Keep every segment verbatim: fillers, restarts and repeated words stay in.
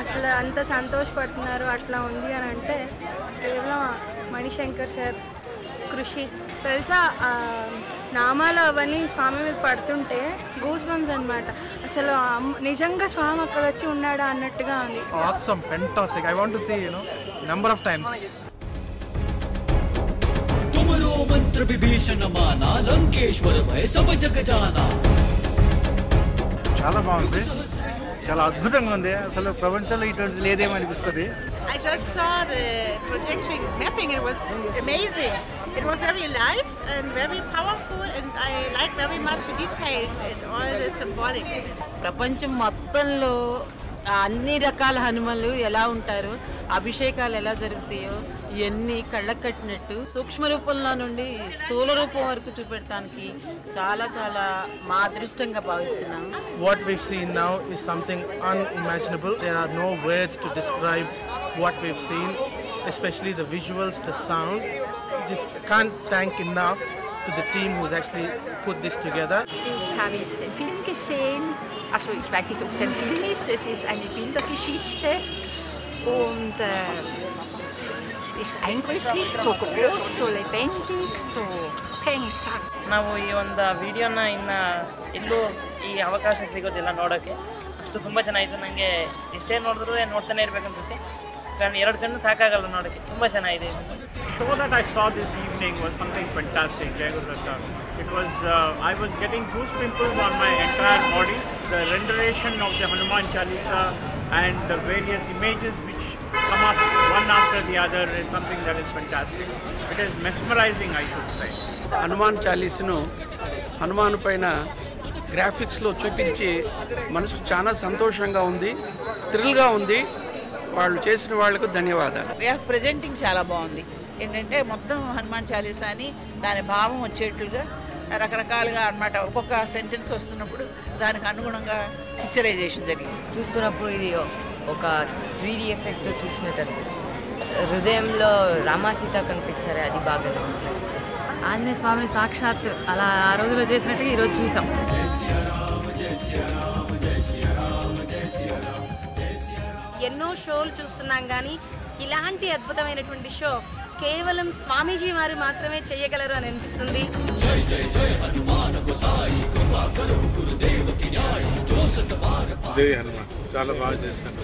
అసలు అంత సంతోషపడుతున్నారు అట్లా ఉంది అని అంటే కేవలం మణిశంకర్ సార్ కృషి. తెలుసా నామాలు అవన్నీ స్వామి మీద పడుతుంటే గూస్ బంప్స్ అనమాట. అసలు నిజంగా స్వామి అక్కడ వచ్చి ఉన్నాడా అన్నట్టుగా ఉంది. Awesome, fantastic. I want to see, you know, number of times. తుమరో మంత్ర విభీషణ మానా లంకేశ్వర భయ సభ జగజానా. చాలా బాగుంది, చాలా అద్భుతంగా ఉంది. అసలు ప్రపంచంలో ఇటువంటి లేదేమో అనిపిస్తుంది. I just saw the projection mapping. It was amazing. It was very live and very powerful, and I like very much the details and all the symbolic. ప్రపంచం మొత్తంలో అన్ని రకాల హనుమలు ఎలా ఉంటారో, అభిషేకాలు ఎలా జరుగుతాయో ఇవన్నీ కళ్ళకు కట్టినట్టు సూక్ష్మ రూపంలో నుండి స్థూల రూపం వరకు చూపెడటానికి చాలా చాలా మా అదృష్టంగా భావిస్తున్నాం. What we've seen now is something unimaginable. There are no words to describe what we've seen, especially the visuals, the sound. Just can't thank enough to the team who's actually put this together. Ich habe jetzt den Film gesehen. Also ich weiß nicht, ob es ein Film ist. Es ist eine Bildergeschichte und äh, es ist eindrücklich, so groß, so lebendig, so peng, zack. ನಾವು ಈ ಒಂದು ವಿಡಿಯೋನ ಇನ್ನು ಎಲ್ಲೂ ಈ ಅವಕಾಶ ಸಿಗೋದಿಲ್ಲ ನೋಡೋಕ್ಕೆ. ಅಷ್ಟು ತುಂಬ ಚೆನ್ನಾಗಿತ್ತು. ನನಗೆ ಎಷ್ಟೇ ನೋಡಿದ್ರೂ ನೋಡ್ತಾನೆ ಇರಬೇಕನ್ಸುತ್ತೆ. కానీ ಎರಡು కన్ను సాకాగల ನೋಡೋಕ್ಕೆ ತುಂಬ ಚೆನ್ನಾಗಿದೆ. show that I saw this evening was something fantastic, Jai Guru Datta. It was, uh, I was getting goose pimples on my entire body. The renderation of the Hanuman Chalisa and the various images which come up one after the other is something that is fantastic. It is mesmerizing, I should say. Hanuman చాలీస్ను Hanuman పైన గ్రాఫిక్స్లో చూపించి మనసుకు చాలా సంతోషంగా ఉంది, థ్రిల్గా ఉంది. వాళ్ళు చేసిన వాళ్ళకు ధన్యవాదాలు. ప్రెజెంటింగ్ చాలా బాగుంది. ఏంటంటే మొత్తం హనుమాన్ చాలీసా అని దాని భావం వచ్చేట్లుగా రకరకాలుగా అన్నమాట. ఒక్కొక్క సెంటెన్స్ వస్తున్నప్పుడు దానికి అనుగుణంగా పిక్చరైజేషన్ జరిగింది. చూస్తున్నప్పుడు ఇది ఒక త్రీ డీ ఎఫెక్ట్స్ చూసినట్టు అనిపిస్తుంది. హృదయంలో రామాసీత కనిపించారు, అది బాగా ఆంజనేయ స్వామిని సాక్షాత్ అలా ఆ రోజులో చేసినట్టుగా ఈరోజు చూసాం. ఎన్నో షోలు చూస్తున్నాం కానీ ఇలాంటి అద్భుతమైనటువంటి షో కేవలం స్వామీజీ వారు మాత్రమే చేయగలరు అని అనిపిస్తుంది. చాలా బాగా చేశారు.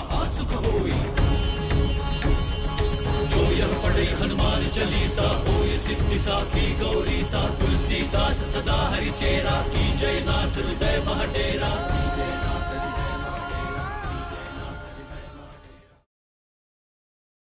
हनुमान चालीसा होय सिद्धि साखी गौरी सा तुलसीदास सदा हरि चेरा की जय नाथ हृदय महडेरा.